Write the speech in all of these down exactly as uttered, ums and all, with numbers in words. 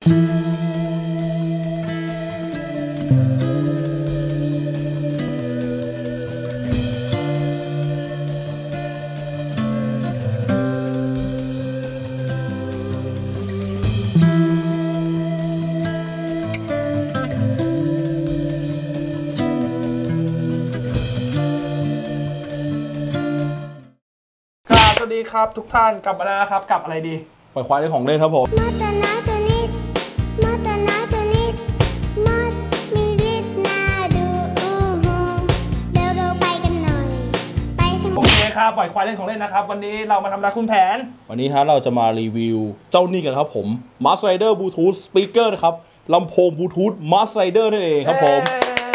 สวัสดีครับทุกท่านกลับมาแล้วนะครับกับอะไรดีปล่อยควายเรื่องของเล่นครับผมมดตัวน้อยตัวนิดมดตัวน้อยตัวนิดมดมีฤทธิ์น่าดูอู้หูเร็วเร็วไปกันหน่อยไปถึงโอเคครับปล่อยควายเล่นของเล่นนะครับวันนี้เรามาทำอะไรคุณแผนวันนี้ฮะเราจะมารีวิวเจ้านี่กันครับผม Master Rider Bluetooth Speaker นะครับลำโพง Bluetooth Master Rider นั่นเองครับผม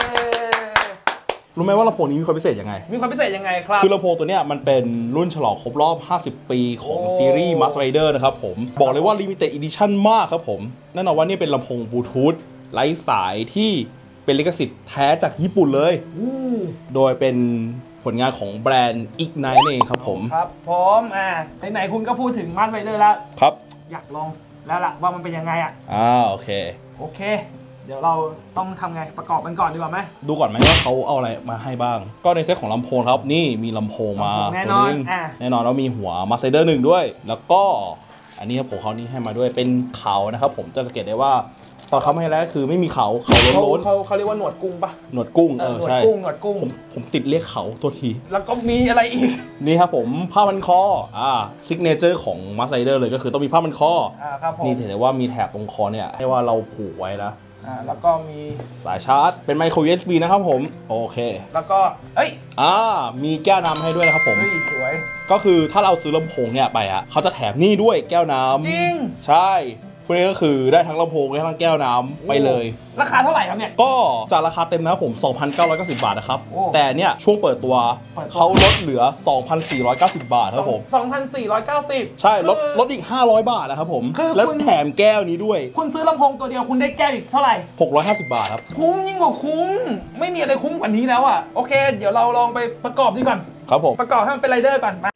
รู้ไหมว่าลำโพงนี้มีความพิเศษยังไงมีความพิเศษยังไงครับคือลำโพงตัวเนี้ยมันเป็นรุ่นฉลองครบรอบห้าสิบปีของซีรีส์ Master Rider นะครับผมบอกเลยว่า Limited Edition มากครับผมแน่นอนว่านี่เป็นลำโพงบลูทูธไร้สายที่เป็นลิขสิทธิ์แท้จากญี่ปุ่นเลยโดยเป็นผลงานของแบรนด์ Ignite เองครับผมครับผมอ่าไหนๆคุณก็พูดถึง Master Rider แล้วครับอยากลองแล้วล่ะว่ามันเป็นยังไงอ่ะอ่าโอเคโอเคเดี๋ยวเราต้องทำไงประกอบมันก่อนดีกว่าไหมดูก่อนไหมว่าเขาเอาอะไรมาให้บ้างก็ในเซตของลำโพงครับนี่มีลำโพงมาแน่นอนแน่นอนแล้วมีหัว Master Rider หนึ่งด้วยแล้วก็อันนี้ครับผมเขานี่ให้มาด้วยเป็นเขานะครับผมจะสังเกตได้ว่าตอนเขาให้แล้วคือไม่มีเขาเขาล้นเขาเขาเรียกว่าหนวดกุ้งปะหนวดกุ้งเออใช่หนวดกุ้งหนวดกุ้งผมผมติดเรียกเขาตัวทีแล้วก็มีอะไรอีกนี่ครับผมผ้าพันคออ่าซิกเนเจอร์ของ Master Rider เลยก็คือต้องมีผ้าพันคออ่าครับผมนี่เห็นได้ว่ามีแถบตรงคอเนี่ยให้ว่าเราผูกไว้นะอ่าแล้วก็มีสายชาร์จเป็นไมโคร ยู เอส บี นะครับผมโอเคแล้วก็เอ้ยอ่ามีแก้วน้ำให้ด้วยนะครับผมเฮ้ยสวยก็คือถ้าเราซื้อลำโพงเนี่ยไปอ่ะเขาจะแถมนี่ด้วยแก้วน้ำจริงใช่พวกนี้ก็คือได้ทั้งลำโพงได้ทั้งแก้วน้ำไปเลยราคาเท่าไหร่ครับเนี่ยก็จากราคาเต็มนะครับผม สองพันเก้าร้อยเก้าสิบ บาทนะครับแต่เนี่ยช่วงเปิดตัวเขาลดเหลือ สองพันสี่ร้อยเก้าสิบ บาทครับผมสองพันสี่ร้อยเก้าสิบใช่ลดลดอีกห้าร้อยบาทนะครับผมแล้วแถมแก้วนี้ด้วยคุณซื้อลำโพงตัวเดียวคุณได้แก้วอีกเท่าไหร่หกร้อยห้าสิบ บาทครับคุ้มยิ่งกว่าคุ้มไม่มีอะไรคุ้มกว่านี้แล้วอ่ะโอเคเดี๋ยวเราลองไปประกอบดีก่อนครับผมประกอบให้มันเป็นไรเดอร์ก่อนมา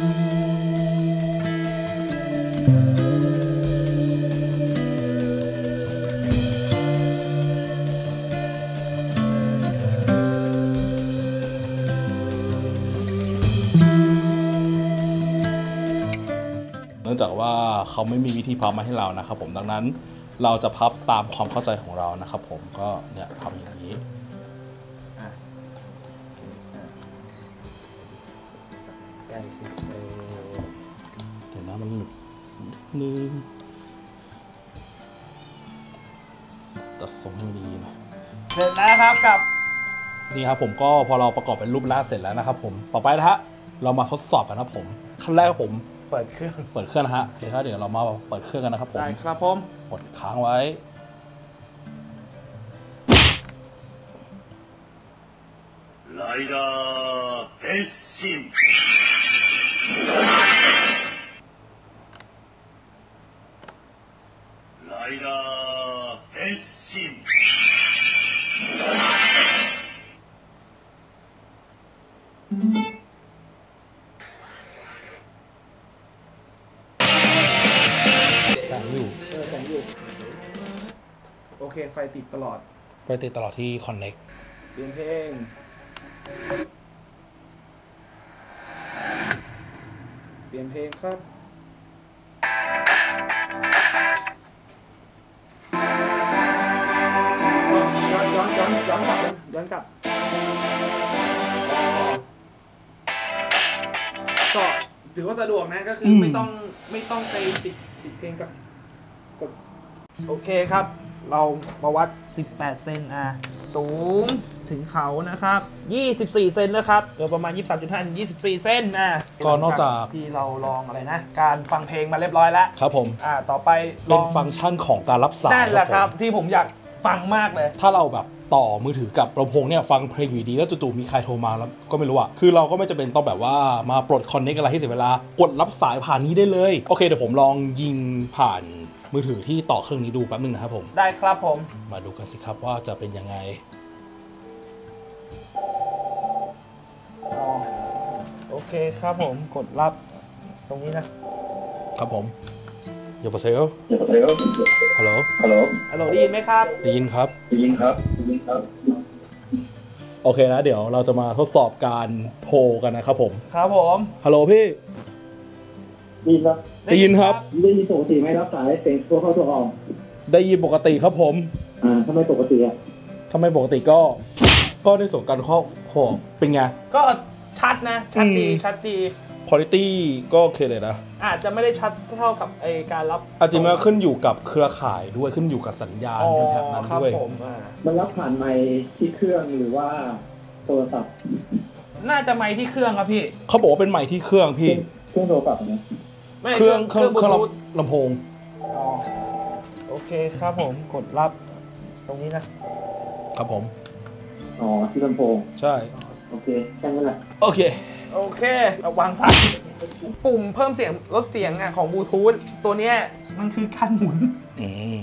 เนื่องจากว่าเขาไม่มีวิธีพับมาให้เรานะครับผมดังนั้นเราจะพับตามความเข้าใจของเรานะครับผมก็เนี่ยพับอย่างนี้เดี๋ยวนะมันหลุดนึงตัดทรงให้ดีหน่อยเสร็จแล้วครับกับนี่ครับผมก็พอเราประกอบเป็นรูปร่างเสร็จแล้วนะครับผมต่อไปนะฮะเรามาทดสอบกันครับผมขั้นแรกผมเปิดเครื่องเปิดเครื่องนะฮะเดี๋ยวเดี๋ยวเรามาเปิดเครื่องกันนะครับผมได้ครับผมกดค้างไว้ไรเดอร์เพชชินไรเดอร์เพชชินแสงอยู่เออแสงอยู่โอเคไฟติดตลอดไฟติดตลอดที่ Connect เปลี่ยนเพลงเปลี่ยนเพลงครับย้อนย้อนย้อนย้อนกลับย้อนกลับก็ถือว่าสะดวกนะก็คือไม่ต้องไม่ต้องไปติดติดเพลงกับกดโอเคครับเรามาวัดสิบแปดเซนอ่ะสูงถึงเขานะครับยี่สิบสี่เซนนะครับโดยประมาณ ยี่สิบสามจุดห้า ถึง ยี่สิบสี่เซนอ่ะก็นอกจากที่เราลองอะไรนะการฟังเพลงมาเรียบร้อยแล้วครับผมอ่าต่อไปเป็นฟังก์ชันของการรับสายนั่นแหละครับที่ผมอยากฟังมากเลยถ้าเราแบบต่อมือถือกับลำโพงเนี่ยฟังเพลงอยู่ดีแล้วจู่ๆมีใครโทรมาแล้วก็ไม่รู้อะคือเราก็ไม่จำเป็นต้องแบบว่ามาปลดคอนเนคอะไรให้เสียเวลากดรับสายผ่านนี้ได้เลยโอเคเดี๋ยวผมลองยิงผ่านมือถือที่ต่อเครื่องนี้ดูแป๊บนึงนะครับผมได้ครับผมมาดูกันสิครับว่าจะเป็นยังไงโอเคครับผมกดรับตรงนี้นะครับผมนอย่าไปเซลอย่าไปแล้วฮัลโหลฮัลโหลฮัลโหลได้ยินไหมครับได้ยินครับได้ยินครับได้ยินครับโอเคนะเดี๋ยวเราจะมาทดสอบการโทรกันนะครับผมครับผมฮัลโหลพี่ได้ยินครับได้ยินครับได้ยินปกติไหมรับสายเสียงตัวเข้าตัวออกได้ยินปกติครับผมอ่าทำไมปกติอ่ะถ้าไม่ปกติก็ก็ในส่วนการข้อขอเป็นไงก็ชัดนะ ชัดดีอืมชัดดีคุณภาพก็โอเคเลยนะอาจจะไม่ได้ชัดเท่ากับไอการรับอาจจะมาขึ้นอยู่กับเครือข่ายด้วยขึ้นอยู่กับสัญญาณอ๋อแถบนั้นครับด้วยผมอ่ามันรับผ่านไมค์ที่เครื่องหรือว่าโทรศัพท์น่าจะไมค์ที่เครื่องครับพี่เขาบอกว่าเป็นใหม่ที่เครื่องพี่เครื่องโทรศัพท์นะไม่เครื่องเครื่องบเครื่องลูทูธลำโพงอ๋อโอเคครับผมกดรับตรงนี้นะครับผมอ๋อที่ลำโพงใช่โอเคแค่นั้นแหละโอเคโอเคเอาวางสายปุ่มเพิ่มเสียงลดเสียงอ่ะของบลูทูธตัวเนี้ยมันคือการหมุนอืม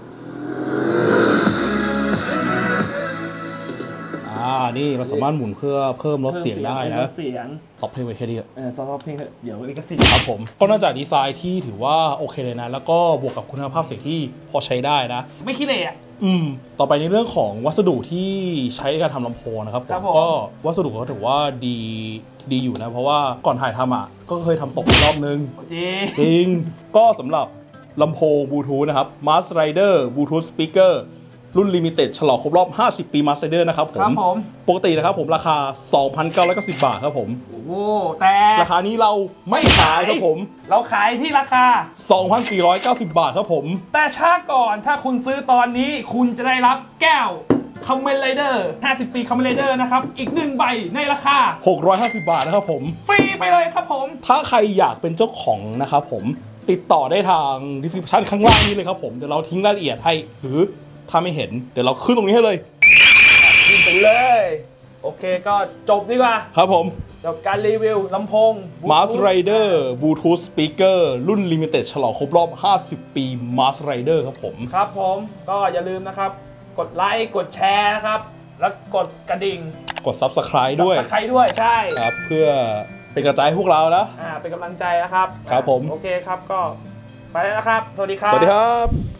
อ่านี่เราสามารถหมุนเพื่อเพิ่มลดเสียงได้นะลดเสียงตอบเพลงไว้แค่นี้เออตอนเพลงเดี๋ยวลิขสิทธิ์ครับผมก็น่าจะดีไซน์ที่ถือว่าโอเคเลยนะ แล้วก็บวกกับคุณภาพเสียงที่พอใช้ได้นะไม่ขี้เหร่อะอืม ต่อไปในเรื่องของวัสดุที่ใช้ในการทำลำโพงนะครับผครัมบผมก็วัสดุก็ถือว่าดีดีอยู่นะ เพราะว่าก่อนถ่ายทำอ่ะก็เคยทำตกไปรอบนึงจริงจริง ก็สำหรับลำโพงบลูทูธนะครับ Mars Rider Bluetooth Speaker รุ่น Limited ฉลองครบรอบ ห้าสิบ ปี Mars Rider นะครับผครับมผมปกตินะครับผมราคา สองพันเก้าร้อยเก้าสิบ บาทครับผมโอ้โหแต่ราคานี้เราไม่ขายครับผมเราขายที่ราคาสองพันสี่ร้อยเก้าสิบ บาทครับผมแต่ช้าก่อนถ้าคุณซื้อตอนนี้คุณจะได้รับแก้วคอมเมนไรเดอร์ห้าสิบ ปีคอมเมนไรเดอร์นะครับ อีกหนึ่งใบในราคาหกร้อยห้าสิบ บาทนะครับผมฟรีไปเลยครับผมถ้าใครอยากเป็นเจ้าของนะครับผมติดต่อได้ทาง description ข้างล่างนี้เลยครับผมเดี๋ยวเราทิ้งรายละเอียดให้หรือถ้าไม่เห็นเดี๋ยวเราขึ้นตรงนี้ให้เลยขึ้นไปเลย โอเคก็จบดีกว่าครับผมจบการรีวิวลำโพง Mars Rider Bluetooth Speaker รุ่น Limited ฉลองครบรอบ ห้าสิบ ปี Mars Rider ครับผมครับผมก็อย่าลืมนะครับ กดไลค์กดแชร์นะครับ แล้วกดกระดิ่งกด Subscribe ด้วยใครด้วยใช่ครับเพื่อเป็นกระจายให้พวกเรานะอ่าเป็นกำลังใจนะครับครับผมโอเคครับก็ไปแล้วนะครับ สวัสดีครับสวัสดีครับ